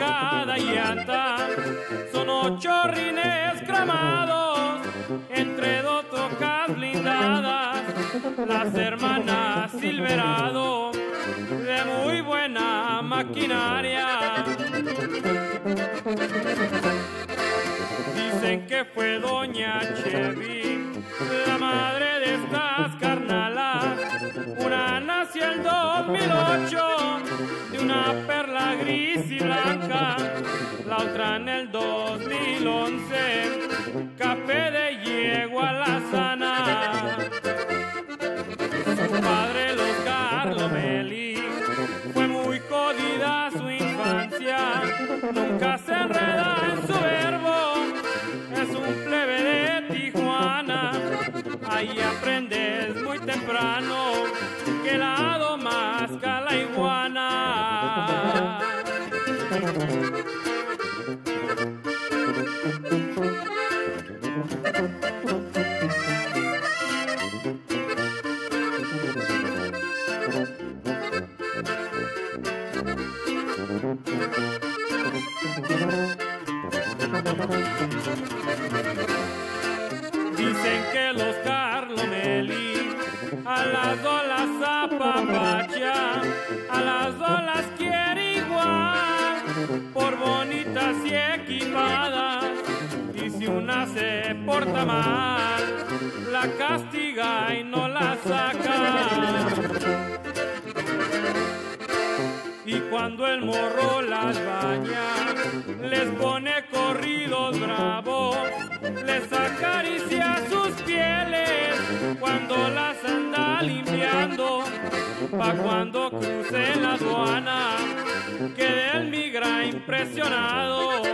cada llanta, son 8 rines cramados, entre 2 trocas blindadas, las hermanas Silverado, de muy buena maquinaria. Dicen que fue doña Chevy, la madre de estas carnalas. Una nació el 2008 de una perla gris y blanca, la otra en el 2011, café de yegua la sana. Su padre, los Carlomelli, fue muy jodida su infancia, nunca se enreda en su verbo, es un plebe de Tijuana. Ahí aprendes muy temprano que lado masca la iguana. Dicen que los Carlomelli a las 2 las apapacha, a las 2 las quiere igual, por bonitas y equipadas, y si una se porta mal, la castiga y no la saca. Y cuando el morro las baña, les pone corridos bravos, les acaricia sus pieles cuando las anda limpiando, pa' cuando cruce la aduana quede el migra impresionado.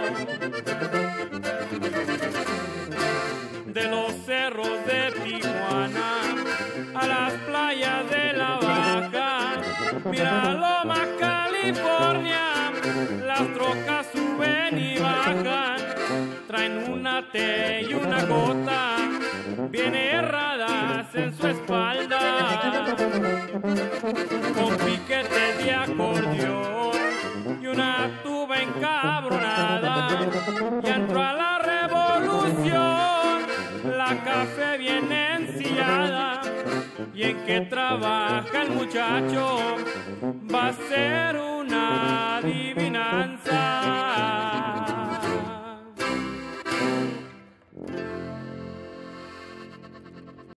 De los cerros de Tijuana a las playas de la Baja, mira Loma California, las trocas suben y bajan, traen una T y una gota bien erradas en su espalda, con piquetes de acordeón y una tuba encabronada, y entró a la revolución, la café bien ensillada, y en que trabaja el muchacho va a ser una división.